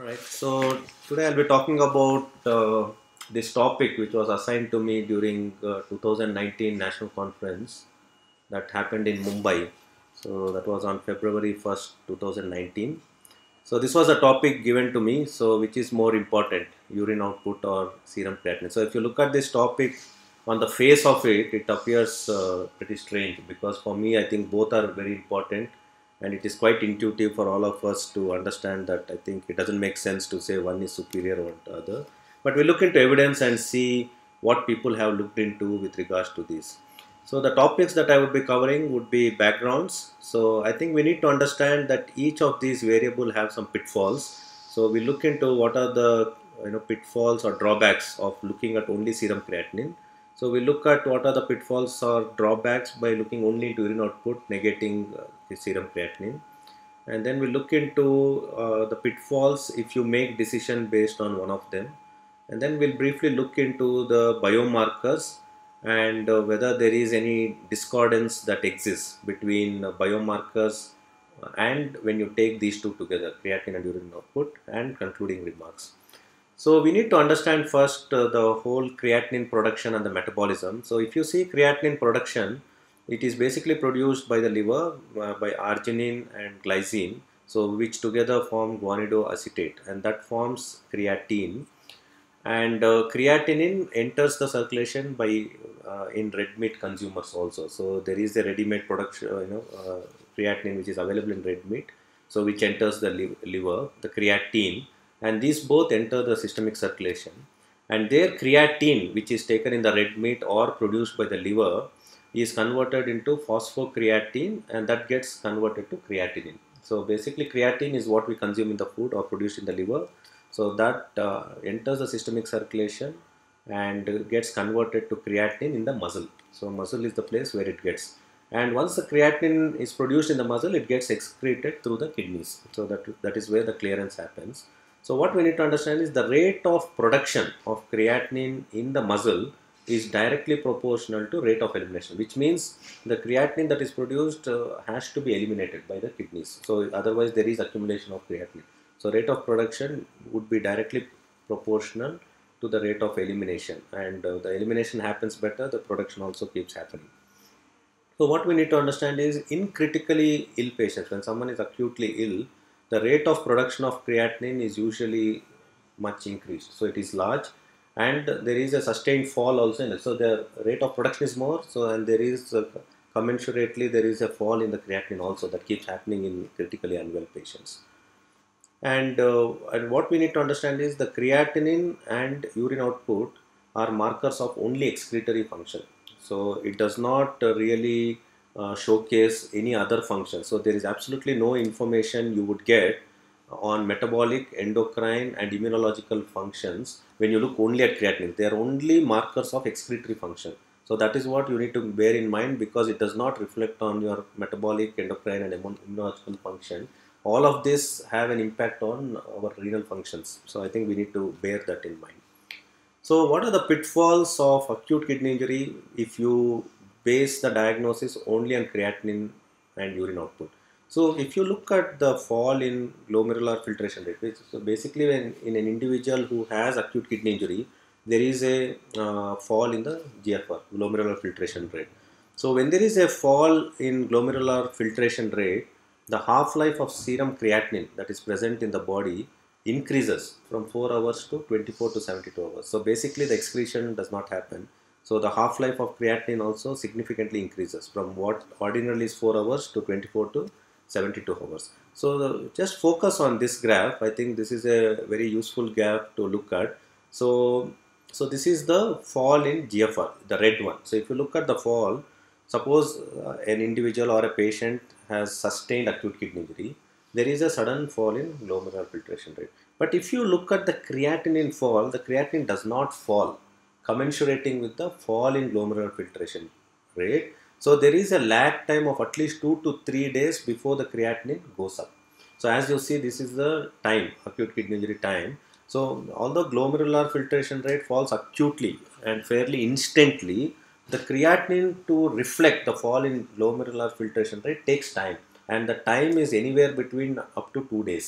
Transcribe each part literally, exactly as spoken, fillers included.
Right. So today I'll be talking about uh, this topic which was assigned to me during uh, two thousand nineteen National Conference that happened in Mumbai. So that was on February first, two thousand nineteen. So this was a topic given to me. So which is more important, urine output or serum creatinine? So if you look at this topic on the face of it, it appears uh, pretty strange because for me I think both are very important, and it is quite intuitive for all of us to understand that I think it doesn't make sense to say one is superior over the other. But we look into evidence and see what people have looked into with regards to this. So the topics that I would be covering would be backgrounds. So I think we need to understand that each of these variable have some pitfalls. So we look into what are the you know pitfalls or drawbacks of looking at only serum creatinine. So we look at what are the pitfalls or drawbacks by looking only into urine output, negating uh, the serum creatinine. And then we look into uh, the pitfalls if you make decision based on one of them. And then we'll briefly look into the biomarkers and uh, whether there is any discordance that exists between uh, biomarkers and when you take these two together, creatinine and urine output, and concluding remarks. So we need to understand first uh, the whole creatinine production and the metabolism. So if you see creatinine production, it is basically produced by the liver uh, by arginine and glycine, so which together form guanidoacetate, and that forms creatine. And uh, creatinine enters the circulation by uh, in red meat consumers also. So there is a ready-made production, uh, you know, uh, creatinine which is available in red meat, so which enters the li- liver, the creatine, and these both enter the systemic circulation. And their creatine, which is taken in the red meat or produced by the liver, is converted into phosphocreatine, and that gets converted to creatinine. So basically, creatine is what we consume in the food or produced in the liver. So that uh, enters the systemic circulation and gets converted to creatinine in the muscle. So muscle is the place where it gets. And once the creatinine is produced in the muscle, it gets excreted through the kidneys. So that, that is where the clearance happens. So what we need to understand is the rate of production of creatinine in the muscle is directly proportional to rate of elimination, which means the creatinine that is produced uh, has to be eliminated by the kidneys. So otherwise there is accumulation of creatinine. So rate of production would be directly proportional to the rate of elimination, and uh, the elimination happens better, the production also keeps happening. So what we need to understand is in critically ill patients, when someone is acutely ill, the rate of production of creatinine is usually much increased. So it is large, and there is a sustained fall also in it. So the rate of production is more, so and there is uh, commensurately there is a fall in the creatinine also that keeps happening in critically unwell patients. And, uh, and what we need to understand is the creatinine and urine output are markers of only excretory function. So it does not uh, really uh, showcase any other function. So there is absolutely no information you would get on metabolic, endocrine and immunological functions when you look only at creatinine. They are only markers of excretory function. So that is what you need to bear in mind, because it does not reflect on your metabolic, endocrine and immunological function. All of this have an impact on our renal functions. So I think we need to bear that in mind. So what are the pitfalls of acute kidney injury if you base the diagnosis only on creatinine and urine output? So if you look at the fall in glomerular filtration rate, which so basically when in an individual who has acute kidney injury, there is a uh, fall in the G F R, glomerular filtration rate. So when there is a fall in glomerular filtration rate, the half-life of serum creatinine that is present in the body increases from four hours to twenty-four to seventy-two hours. So basically the excretion does not happen. So the half-life of creatinine also significantly increases from what ordinarily is four hours to twenty-four to seventy-two hours. So the, just focus on this graph. I think this is a very useful graph to look at. So, so this is the fall in G F R, the red one. So if you look at the fall, suppose uh, an individual or a patient has sustained acute kidney injury, there is a sudden fall in glomerular filtration rate. But if you look at the creatinine fall, the creatinine does not fall, commensurating with the fall in glomerular filtration rate. So there is a lag time of at least two to three days before the creatinine goes up. So as you see, this is the time, acute kidney injury time. So although glomerular filtration rate falls acutely and fairly instantly, the creatinine to reflect the fall in glomerular filtration rate takes time, and the time is anywhere between up to two days.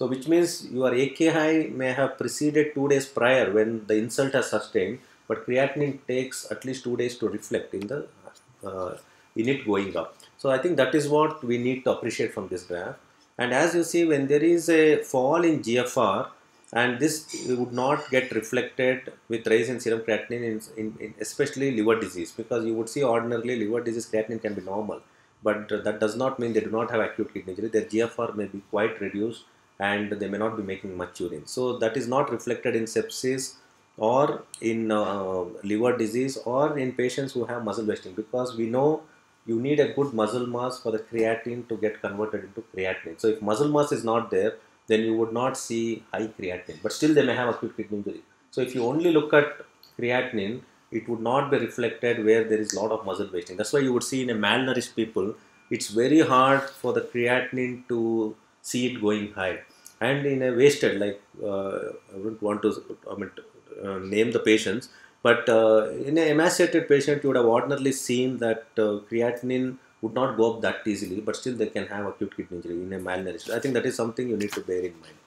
So which means your A K I may have preceded two days prior when the insult has sustained, but creatinine takes at least two days to reflect in the uh, in it going up. So I think that is what we need to appreciate from this graph. And as you see, when there is a fall in G F R, and this would not get reflected with rise in serum creatinine in, in, in especially liver disease, because you would see ordinarily liver disease creatinine can be normal, but uh, that does not mean they do not have acute kidney injury. Their G F R may be quite reduced and they may not be making much urine. So that is not reflected in sepsis or in uh, liver disease or in patients who have muscle wasting, because we know you need a good muscle mass for the creatine to get converted into creatinine. So if muscle mass is not there, then you would not see high creatinine, but still they may have acute kidney injury. So if you only look at creatinine, it would not be reflected where there is a lot of muscle wasting. That's why you would see in a malnourished people, it's very hard for the creatinine to see it going high. And in a wasted, like uh, I wouldn't want to I mean, uh, name the patients, but uh, in an emaciated patient, you would have ordinarily seen that uh, creatinine would not go up that easily, but still they can have acute kidney injury in a malnourished. I think that is something you need to bear in mind.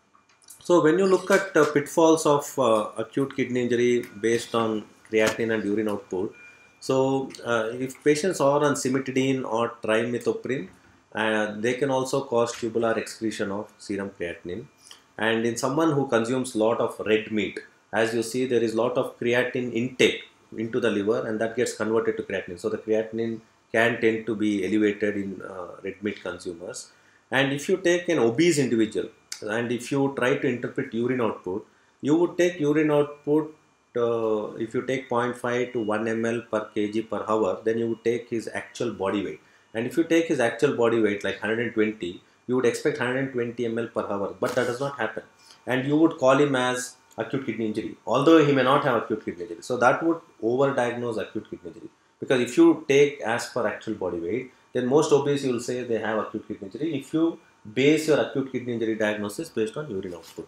So when you look at uh, pitfalls of uh, acute kidney injury based on creatinine and urine output, so uh, if patients are on cimetidine or trimethoprim, uh, they can also cause tubular excretion of serum creatinine. And in someone who consumes lot of red meat, as you see, there is lot of creatinine intake into the liver, and that gets converted to creatinine. So the creatinine can tend to be elevated in uh, red meat consumers. And if you take an obese individual, and if you try to interpret urine output, you would take urine output, uh, if you take zero point five to one milliliter per kg per hour, then you would take his actual body weight. And if you take his actual body weight like one hundred twenty, you would expect one hundred twenty milliliters per hour, but that does not happen. And you would call him as acute kidney injury, although he may not have acute kidney injury. So that would over-diagnose acute kidney injury. Because if you take as per actual body weight, then most obese you will say they have acute kidney injury if you base your acute kidney injury diagnosis based on urine output.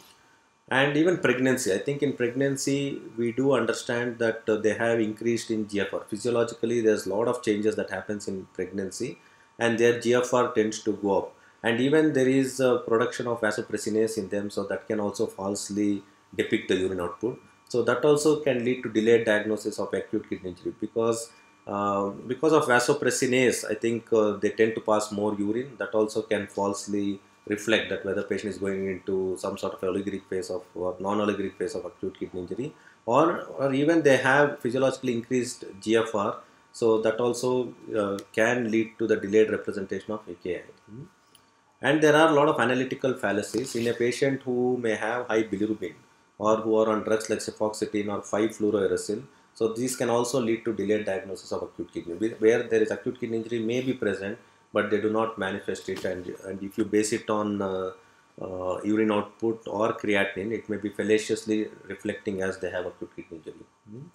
And even pregnancy, I think in pregnancy we do understand that uh, they have increased in G F R. Physiologically there's a lot of changes that happens in pregnancy, and their G F R tends to go up. And even there is a production of vasopressinase in them, so that can also falsely depict the urine output. So that also can lead to delayed diagnosis of acute kidney injury, because uh, because of vasopressinase, I think uh, they tend to pass more urine. That also can falsely reflect that whether patient is going into some sort of oliguric phase of or non-oliguric phase of acute kidney injury, or, or even they have physiologically increased G F R. So that also uh, can lead to the delayed representation of A K I. Hmm. And there are a lot of analytical fallacies in a patient who may have high bilirubin or who are on drugs like cefoxitin or five fluorouracil. So these can also lead to delayed diagnosis of acute kidney, where there is acute kidney injury may be present, but they do not manifest it. And, and if you base it on uh, uh, urine output or creatinine, it may be fallaciously reflecting as they have acute kidney injury. Hmm.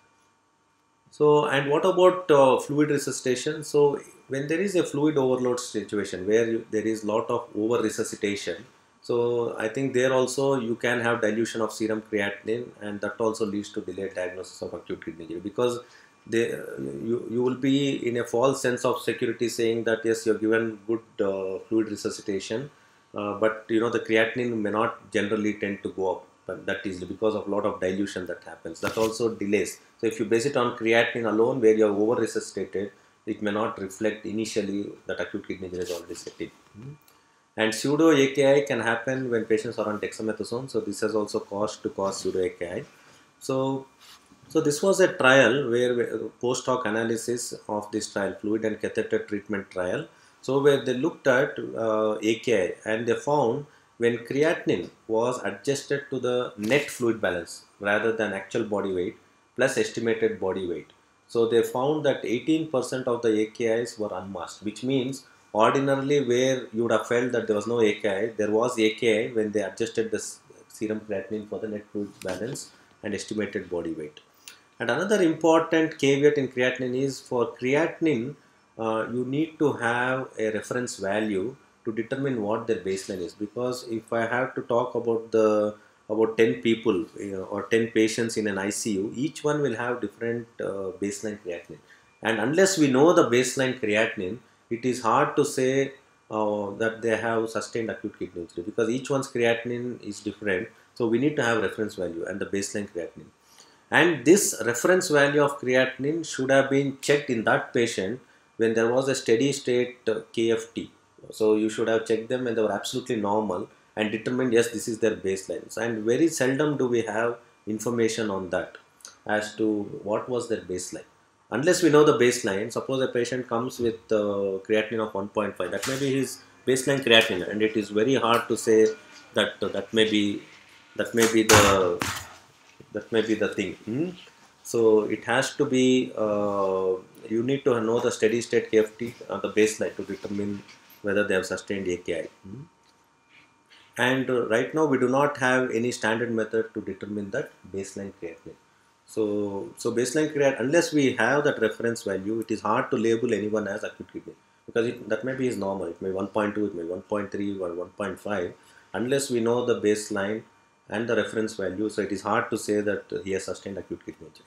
So, and what about uh, fluid resuscitation? So, when there is a fluid overload situation where you, there is lot of over resuscitation, so I think there also you can have dilution of serum creatinine, and that also leads to delayed diagnosis of acute kidney injury, because they, you, you will be in a false sense of security saying that yes, you have given good uh, fluid resuscitation, uh, but you know the creatinine may not generally tend to go up but that easily because of a lot of dilution that happens. That also delays. So if you base it on creatinine alone where you have over resuscitated, it may not reflect initially that acute kidney injury is already set in. Hmm. And pseudo A K I can happen when patients are on dexamethasone. So this has also caused to cause pseudo A K I. So, so this was a trial where post hoc analysis of this trial, fluid and catheter treatment trial. So where they looked at uh, A K I, and they found when creatinine was adjusted to the net fluid balance rather than actual body weight plus estimated body weight. So they found that eighteen percent of the A K Is were unmasked, which means ordinarily where you would have felt that there was no A K I, there was A K I when they adjusted the serum creatinine for the net fluid balance and estimated body weight. And another important caveat in creatinine is for creatinine, uh, you need to have a reference value to determine what their baseline is, because if I have to talk about the about ten people, you know, or ten patients in an I C U, each one will have different uh, baseline creatinine, and unless we know the baseline creatinine, it is hard to say uh, that they have sustained acute kidney injury, because each one's creatinine is different. So we need to have reference value and the baseline creatinine. And this reference value of creatinine should have been checked in that patient when there was a steady state uh, K F T. So you should have checked them when they were absolutely normal and determined, yes, this is their baseline. And very seldom do we have information on that as to what was their baseline. Unless we know the baseline, suppose a patient comes with uh, creatinine of one point five, that may be his baseline creatinine, and it is very hard to say that uh, that may be that may be the that may be the thing. Hmm? So it has to be, uh, you need to know the steady state K F T on the baseline to determine whether they have sustained A K I. Hmm? And uh, right now we do not have any standard method to determine that baseline creatinine. So, so baseline creatinine, unless we have that reference value, it is hard to label anyone as acute kidney, because it, that may be is normal. It may be one point two, it may be one point three or one point five. Unless we know the baseline and the reference value, so it is hard to say that he has sustained acute kidney injury.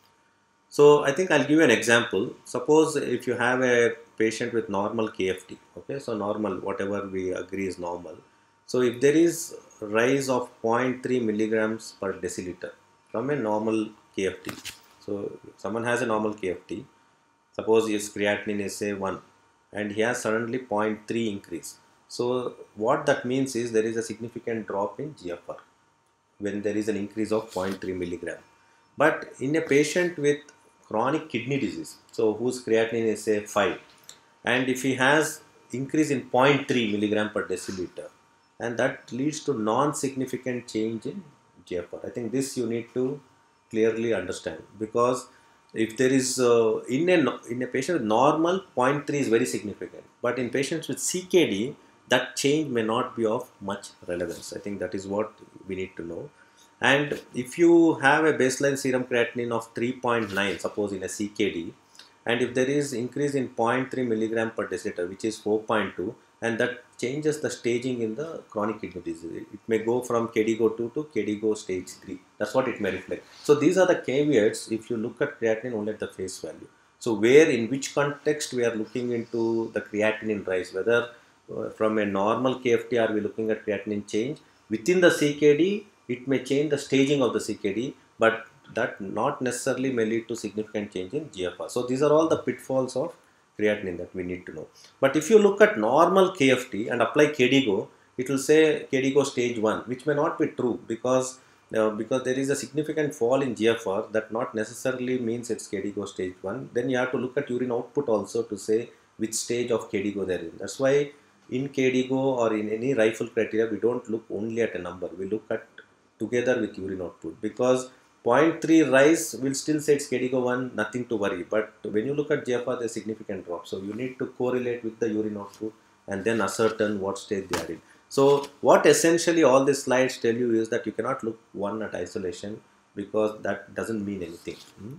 So I think I'll give you an example. Suppose if you have a patient with normal K F T, okay, so normal, whatever we agree is normal. So if there is rise of zero point three milligrams per deciliter from a normal K F T, so if someone has a normal K F T, suppose his creatinine is say one, and he has suddenly zero point three increase. So what that means is there is a significant drop in G F R when there is an increase of zero point three milligram. But in a patient with chronic kidney disease, so whose creatinine is say five, and if he has increase in zero point three milligram per deciliter, and that leads to non-significant change in G F R. I think this you need to clearly understand, because if there is uh, in a in a patient with normal, zero point three is very significant, but in patients with C K D, that change may not be of much relevance. I think that is what we need to know. And if you have a baseline serum creatinine of three point nine, suppose in a C K D, and if there is increase in zero point three milligram per deciliter, which is four point two, and that changes the staging in the chronic kidney disease. It may go from K D G O two to K D G O stage three. That's what it may reflect. So these are the caveats if you look at creatinine only at the face value. So where, in which context we are looking into the creatinine rise, whether uh, from a normal K F T are we looking at creatinine change. Within the C K D, it may change the staging of the C K D, but that not necessarily may lead to significant change in G F R. So these are all the pitfalls of creatinine that we need to know. But if you look at normal K F T and apply K D G O, it will say K D G O stage one, which may not be true, because uh, because there is a significant fall in G F R. That not necessarily means it's K D G O stage one. Then you have to look at urine output also to say which stage of K D G O they're in. That's why in K D G O or in any rifle criteria, we don't look only at a number. We look at together with urine output, because zero point three rise will still say it's K D G O one, nothing to worry. But when you look at G F R, there's significant drop. So you need to correlate with the urine output and then ascertain what stage they are in. So what essentially all these slides tell you is that you cannot look one at isolation, because that doesn't mean anything. Hmm?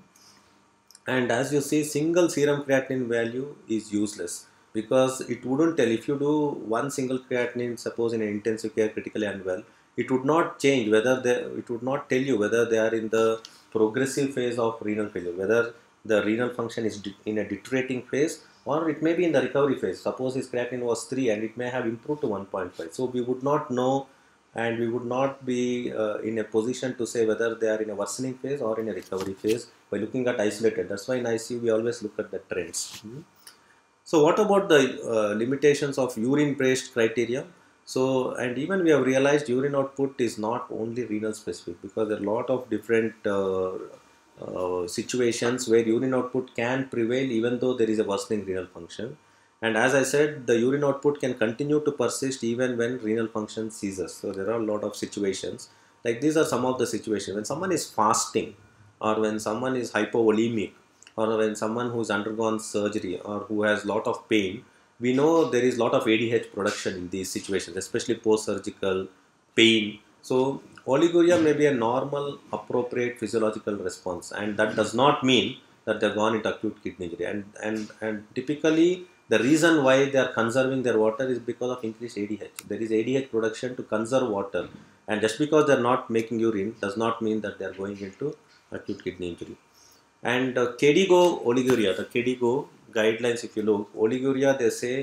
And as you see, single serum creatinine value is useless, because it wouldn't tell. If you do one single creatinine, suppose in an intensive care critically unwell, it would not change whether they, it would not tell you whether they are in the progressive phase of renal failure, whether the renal function is in a deteriorating phase, or it may be in the recovery phase. Suppose his creatinine was three and it may have improved to one point five. So we would not know, and we would not be uh, in a position to say whether they are in a worsening phase or in a recovery phase by looking at isolated. That's why in I C U we always look at the trends. Mm-hmm. So what about the uh, limitations of urine-based criteria? So, and even we have realized urine output is not only renal specific, because there are a lot of different uh, uh, situations where urine output can prevail even though there is a worsening renal function. And as I said, the urine output can continue to persist even when renal function ceases. So there are a lot of situations. Like these are some of the situations when someone is fasting, or when someone is hypovolemic, or when someone who has undergone surgery or who has lot of pain. We know there is lot of A D H production in these situations, especially post-surgical pain. So oliguria may be a normal, appropriate physiological response, and that does not mean that they've gone into acute kidney injury. And, and, and typically the reason why they are conserving their water is because of increased A D H. There is A D H production to conserve water, and just because they are not making urine does not mean that they are going into acute kidney injury. And uh, K D G O oliguria, the K D G O guidelines, if you look, oliguria, they say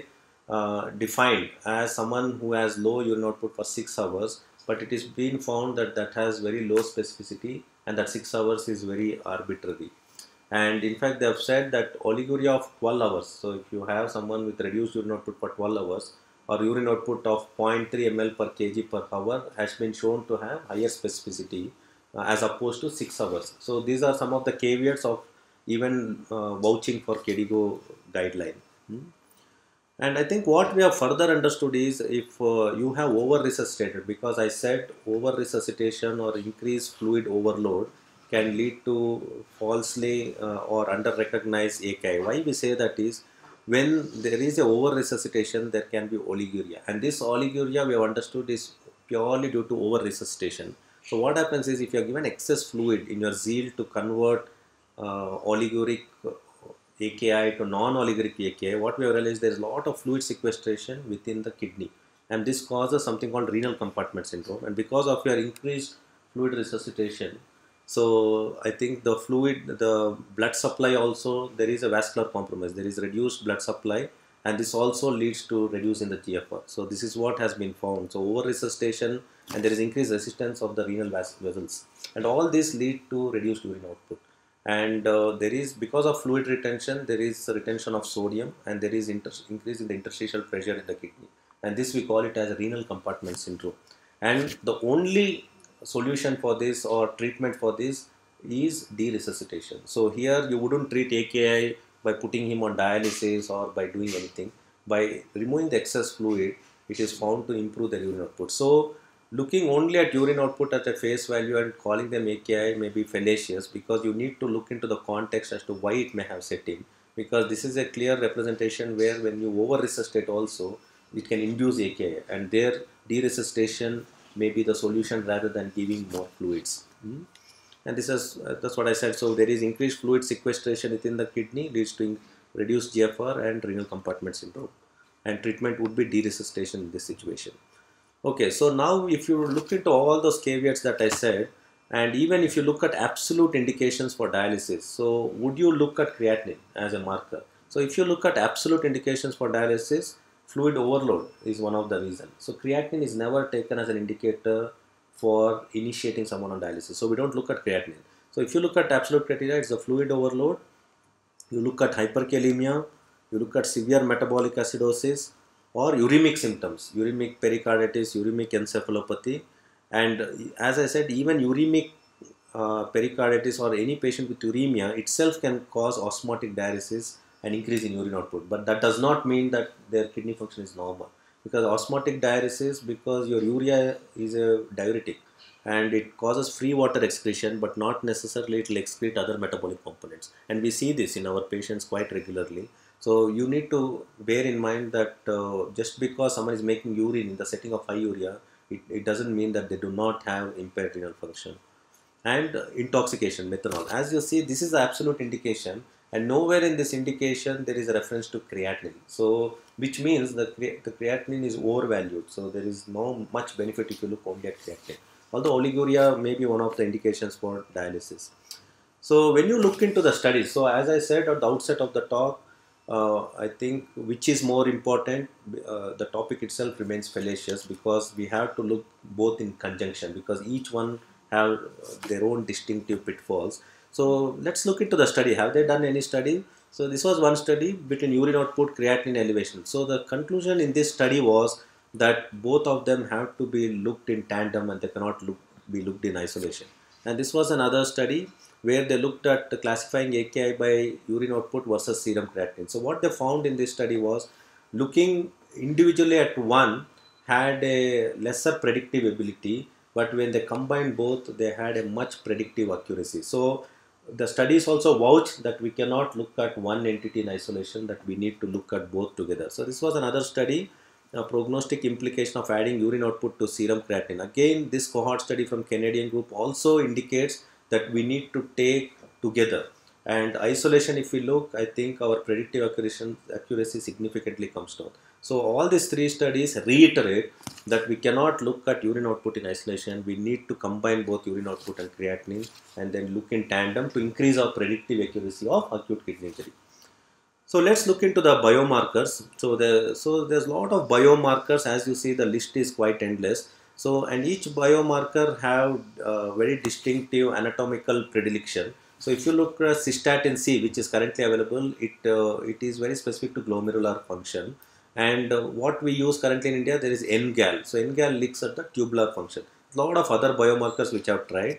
uh, defined as someone who has low urine output for six hours, but it is been found that that has very low specificity and that six hours is very arbitrary. And in fact, they have said that oliguria of twelve hours. So if you have someone with reduced urine output for twelve hours, or urine output of zero point three milliliters per kg per hour has been shown to have higher specificity uh, as opposed to six hours. So these are some of the caveats of even uh, vouching for KDIGO guideline. Hmm? And I think what we have further understood is if uh, you have over resuscitated, because I said over resuscitation or increased fluid overload can lead to falsely uh, or under recognized A K I. Why we say that is when there is a over resuscitation, there can be oliguria, and this oliguria we have understood is purely due to over resuscitation. So what happens is if you are given excess fluid in your zeal to convert uh, oliguric A K I to non-oliguric A K I, what we have realized there is a lot of fluid sequestration within the kidney, and this causes something called renal compartment syndrome. And because of your increased fluid resuscitation, so I think the fluid, the blood supply also, there is a vascular compromise, there is reduced blood supply, and this also leads to reduce in the G F R. So this is what has been found. So over resuscitation and there is increased resistance of the renal vessels, and all this lead to reduced urine output. And uh, there is, because of fluid retention, there is retention of sodium, and there is increase in the interstitial pressure in the kidney, and this we call it as a renal compartment syndrome. And the only solution for this or treatment for this is deresuscitation. So here you wouldn't treat A K I by putting him on dialysis or by doing anything. By removing the excess fluid, it is found to improve the urine output. So looking only at urine output at a face value and calling them A K I may be fallacious, because you need to look into the context as to why it may have set in, because this is a clear representation where when you over resuscitate also, it can induce A K I, and their deresuscitation may be the solution rather than giving more fluids. Hmm? And this is uh, that's what I said. So there is increased fluid sequestration within the kidney, leads to reduced G F R and renal compartment syndrome, and treatment would be deresuscitation in this situation. Okay, so now if you look into all those caveats that I said, and even if you look at absolute indications for dialysis, so would you look at creatinine as a marker? So if you look at absolute indications for dialysis, fluid overload is one of the reasons. So creatinine is never taken as an indicator for initiating someone on dialysis. So we don't look at creatinine. So if you look at absolute criteria, it's the fluid overload. You look at hyperkalemia, you look at severe metabolic acidosis, or uremic symptoms, uremic pericarditis, uremic encephalopathy. And as I said, even uremic uh, pericarditis or any patient with uremia itself can cause osmotic diuresis and increase in urine output. But that does not mean that their kidney function is normal, because osmotic diuresis, because your urea is a diuretic and it causes free water excretion, but not necessarily it will excrete other metabolic components. And we see this in our patients quite regularly. So you need to bear in mind that uh, just because someone is making urine in the setting of high urea, it, it doesn't mean that they do not have impaired renal function. And uh, intoxication, methanol. As you see, this is the absolute indication, and nowhere in this indication there is a reference to creatinine. So, which means that the creatinine is overvalued. So there is no much benefit if you look only at creatinine. Although oliguria may be one of the indications for dialysis. So when you look into the studies, so as I said at the outset of the talk, Uh, I think which is more important, uh, the topic itself remains fallacious, because we have to look both in conjunction, because each one have their own distinctive pitfalls. So let's look into the study. Have they done any study? So this was one study between urine output, creatinine elevation. So the conclusion in this study was that both of them have to be looked in tandem and they cannot look, be looked in isolation. And this was another study where they looked at classifying A K I by urine output versus serum creatinine. So what they found in this study was, looking individually at one had a lesser predictive ability, but when they combined both, they had a much predictive accuracy. So the studies also vouch that we cannot look at one entity in isolation, that we need to look at both together. So this was another study, a prognostic implication of adding urine output to serum creatinine. Again, this cohort study from Canadian group also indicates that we need to take together. And isolation, if we look, I think our predictive accuracy significantly comes down. So all these three studies reiterate that we cannot look at urine output in isolation. We need to combine both urine output and creatinine and then look in tandem to increase our predictive accuracy of acute kidney injury. So let's look into the biomarkers. So the so there's a lot of biomarkers. As you see, the list is quite endless. So and each biomarker have uh, very distinctive anatomical predilection. So if you look at cystatin C, which is currently available, it uh, it is very specific to glomerular function. And uh, what we use currently in India, there is N G A L. So N G A L looks at the tubular function. A lot of other biomarkers which I've tried.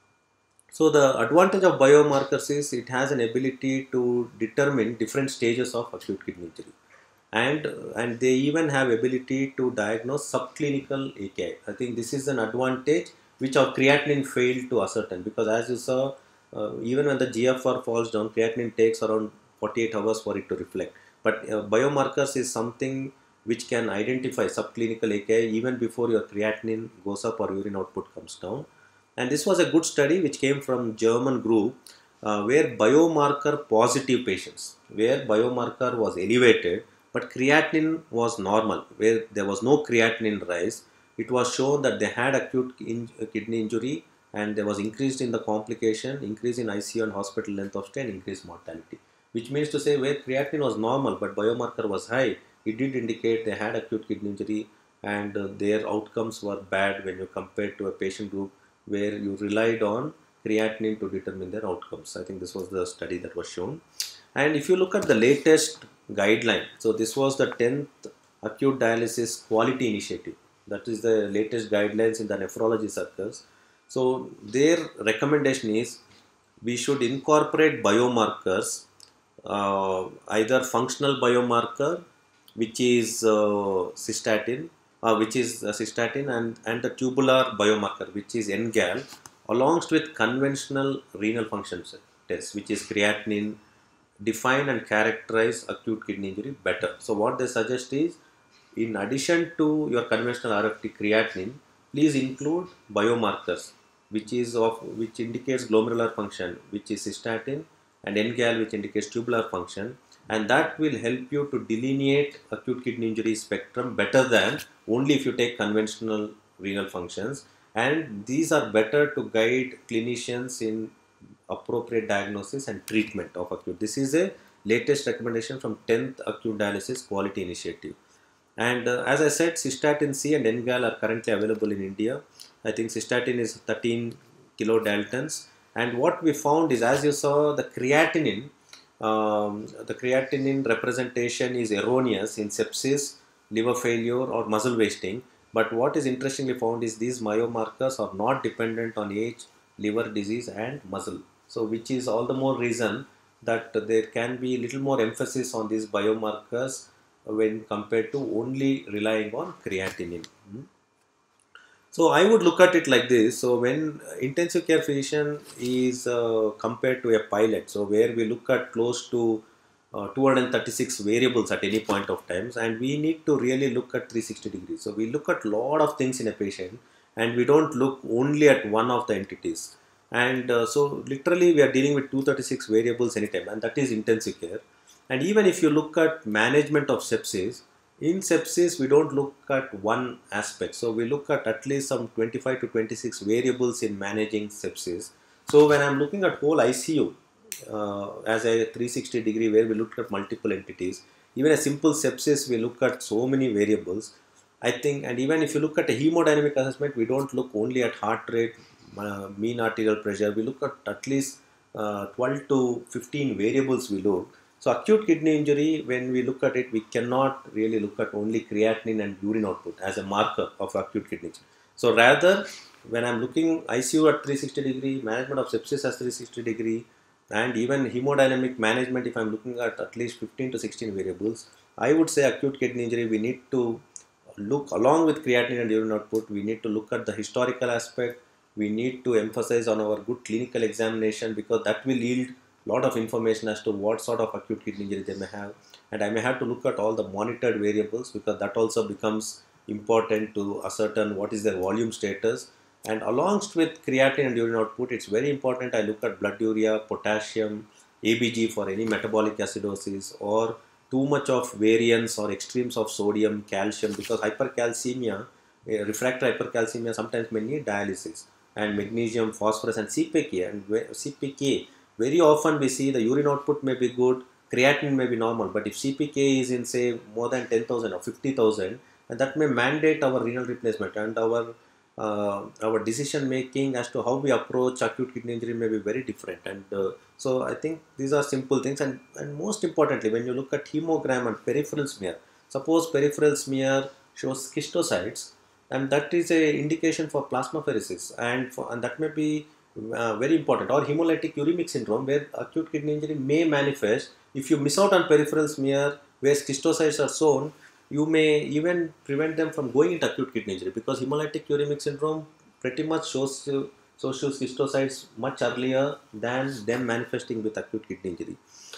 So the advantage of biomarkers is it has an ability to determine different stages of acute kidney injury, and and they even have ability to diagnose subclinical A K I. I think this is an advantage which our creatinine failed to ascertain, because as you saw, uh, even when the G F R falls down, creatinine takes around forty-eight hours for it to reflect. But uh, biomarkers is something which can identify subclinical A K I even before your creatinine goes up or urine output comes down. And this was a good study which came from German group, uh, where biomarker positive patients, where biomarker was elevated but creatinine was normal, where there was no creatinine rise. It was shown that they had acute in, uh, kidney injury, and there was increase in the complication, increase in I C U and hospital length of stay, and increased mortality. Which means to say, where creatinine was normal but biomarker was high, it did indicate they had acute kidney injury, and uh, their outcomes were bad when you compare to a patient group where you relied on creatinine to determine their outcomes. I think this was the study that was shown. And if you look at the latest guideline, so this was the tenth Acute Dialysis Quality Initiative. That is the latest guidelines in the nephrology circles. So their recommendation is we should incorporate biomarkers, uh, either functional biomarker, which is uh, cystatin, uh, which is uh, cystatin, and, and the tubular biomarker, which is N G A L, along with conventional renal function test, which is creatinine, define and characterize acute kidney injury better. So what they suggest is, in addition to your conventional R F T creatinine, please include biomarkers, which is of which indicates glomerular function, which is cystatin, and N G A L, which indicates tubular function. And that will help you to delineate acute kidney injury spectrum better than only if you take conventional renal functions. And these are better to guide clinicians in appropriate diagnosis and treatment of acute. This is a latest recommendation from tenth Acute Dialysis Quality Initiative. And uh, as I said, cystatin C and N G A L are currently available in India. I think cystatin is thirteen kilodaltons. And what we found is, as you saw, the creatinine, um, the creatinine representation is erroneous in sepsis, liver failure, or muscle wasting. But what is interestingly found is these biomarkers are not dependent on age, liver disease, and muscle. So, which is all the more reason that there can be little more emphasis on these biomarkers when compared to only relying on creatinine. So I would look at it like this. So when intensive care physician is uh, compared to a pilot, so where we look at close to uh, two hundred thirty-six variables at any point of times, and we need to really look at three hundred sixty degrees. So we look at lot of things in a patient, and we don't look only at one of the entities. And uh, so literally we are dealing with two hundred thirty-six variables anytime, and that is intensive care. And even if you look at management of sepsis, in sepsis we don't look at one aspect. So we look at at least some twenty-five to twenty-six variables in managing sepsis. So when I'm looking at whole I C U uh, as a three hundred sixty degree, where we look at multiple entities, even a simple sepsis we look at so many variables, I think. And even if you look at a hemodynamic assessment, we don't look only at heart rate, uh, mean arterial pressure, we look at at least uh, twelve to fifteen variables we look. So acute kidney injury, when we look at it, we cannot really look at only creatinine and urine output as a marker of acute kidney injury. So rather, when I'm looking I C U at three hundred sixty degree, management of sepsis as three hundred sixty degree, and even hemodynamic management, if I'm looking at at least fifteen to sixteen variables, I would say acute kidney injury, we need to look along with creatinine and urine output, we need to look at the historical aspect, we need to emphasize on our good clinical examination, because that will yield lot of information as to what sort of acute kidney injury they may have. And I may have to look at all the monitored variables, because that also becomes important to ascertain what is their volume status. And along with creatinine and urine output, it's very important I look at blood urea, potassium, A B G for any metabolic acidosis, or too much of variance or extremes of sodium, calcium, because hypercalcemia, uh, refractory hypercalcemia sometimes may need dialysis, and magnesium, phosphorus, and C P K. And C P K, very often we see the urine output may be good, creatinine may be normal, but if C P K is in say more than ten thousand or fifty thousand, and that may mandate our renal replacement, and our uh, our decision making as to how we approach acute kidney injury may be very different. And uh, so I think these are simple things. And, and most importantly, when you look at hemogram and peripheral smear, suppose peripheral smear shows schistocytes, and that is a indication for plasmapheresis, and for, and that may be uh, very important. Or hemolytic uremic syndrome, where acute kidney injury may manifest. If you miss out on peripheral smear where schistocytes are shown, you may even prevent them from going into acute kidney injury, because hemolytic uremic syndrome pretty much shows you social schistocytes much earlier than them manifesting with acute kidney injury.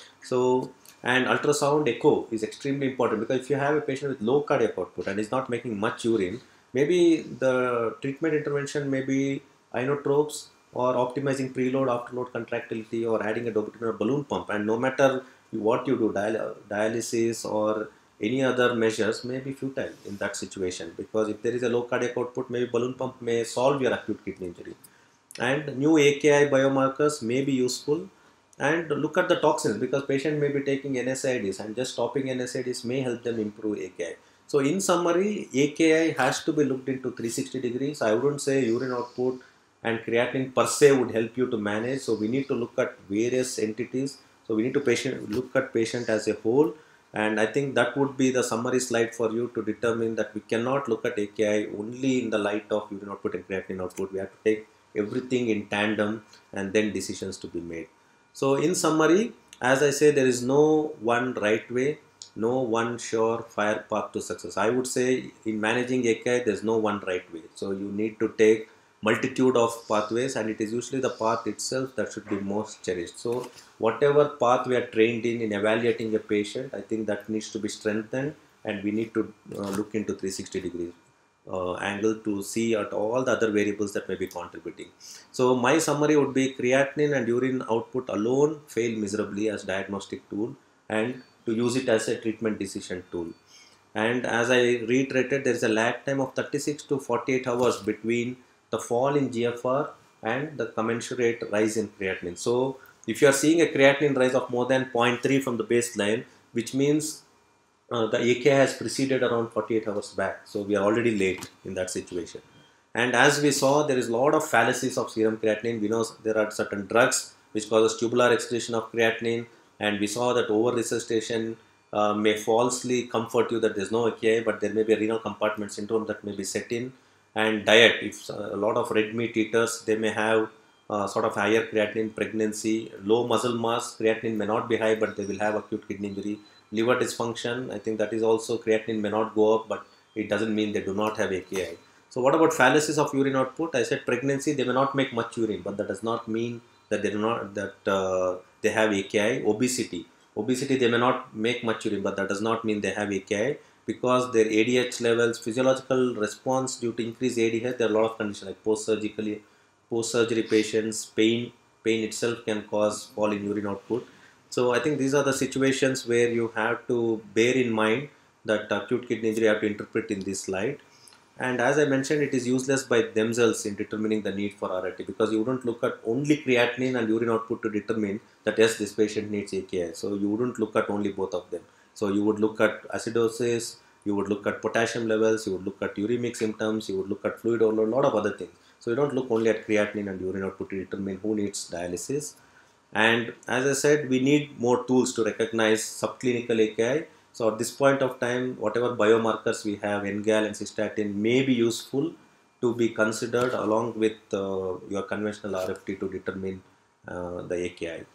So, and ultrasound echo is extremely important, because if you have a patient with low cardiac output and is not making much urine, maybe the treatment intervention may be inotropes or optimizing preload afterload contractility or adding a dobutamine balloon pump. And no matter what you do, dial dialysis or any other measures may be futile in that situation, because if there is a low cardiac output, maybe balloon pump may solve your acute kidney injury. And new A K I biomarkers may be useful. And look at the toxins, because patient may be taking N SAIDs, and just stopping N SAIDs may help them improve A K I. So in summary, A K I has to be looked into three hundred sixty degrees. I wouldn't say urine output and creatinine per se would help you to manage. So we need to look at various entities. So we need to patient look at patient as a whole. And I think that would be the summary slide for you to determine that we cannot look at A K I only in the light of urine output and creatinine output. We have to take everything in tandem and then decisions to be made. So in summary, as I say, there is no one right way, no one sure fire path to success. I would say in managing A K I, there is no one right way. So you need to take multitude of pathways, and it is usually the path itself that should be most cherished. So whatever path we are trained in in evaluating a patient, I think that needs to be strengthened, and we need to uh, look into three hundred sixty degrees uh, angle to see at all the other variables that may be contributing. So my summary would be creatinine and urine output alone fail miserably as diagnostic tool, and to use it as a treatment decision tool. And as I reiterated, there is a lag time of thirty-six to forty-eight hours between the fall in G F R and the commensurate rise in creatinine. So if you are seeing a creatinine rise of more than zero point three from the baseline, which means uh, the A K I has preceded around forty-eight hours back. So we are already late in that situation. And as we saw, there is a lot of fallacies of serum creatinine. We know there are certain drugs which causes tubular excretion of creatinine, and we saw that over resuscitation uh, may falsely comfort you that there is no A K I, but there may be a renal compartment syndrome that may be set in. And diet, if a lot of red meat eaters, they may have uh, sort of higher creatinine pregnancy, low muscle mass, creatinine may not be high, but they will have acute kidney injury. Liver dysfunction, I think that is also, creatinine may not go up, but it doesn't mean they do not have A K I. So what about fallacies of urine output? I said pregnancy, they may not make much urine, but that does not mean that they do not, that uh, they have A K I. Obesity, obesity, they may not make much urine, but that does not mean they have A K I, because their A D H levels, physiological response due to increased A D H, there are a lot of conditions like post-surgically, post-surgery patients, pain, pain itself can cause fall in urine output. So I think these are the situations where you have to bear in mind that acute kidney injury you have to interpret in this slide. And as I mentioned, it is useless by themselves in determining the need for R I T, because you wouldn't look at only creatinine and urine output to determine that yes, this patient needs A K I. So you wouldn't look at only both of them. So you would look at acidosis, you would look at potassium levels, you would look at uremic symptoms, you would look at fluid overload, a lot of other things. So you don't look only at creatinine and urine output to determine who needs dialysis. And as I said, we need more tools to recognize subclinical A K I. So at this point of time, whatever biomarkers we have, N G A L and cystatin, may be useful to be considered along with uh, your conventional R F T to determine uh, the A K I.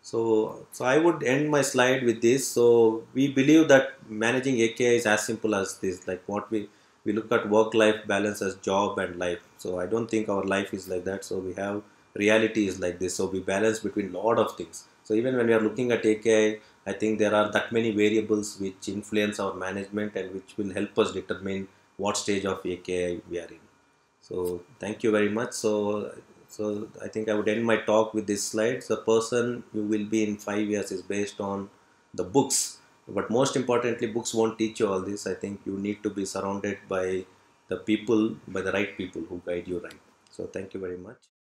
So, so I would end my slide with this. So we believe that managing A K I is as simple as this, like what we, we look at work-life balance as job and life. So I don't think our life is like that. So we have, reality is like this. So we balance between a lot of things. So even when we are looking at A K I, I think there are that many variables which influence our management and which will help us determine what stage of A K I we are in. So thank you very much. So, so I think I would end my talk with this slide. The person you will be in five years is based on the books, but most importantly, books won't teach you all this. I think you need to be surrounded by the people, by the right people who guide you right. So thank you very much.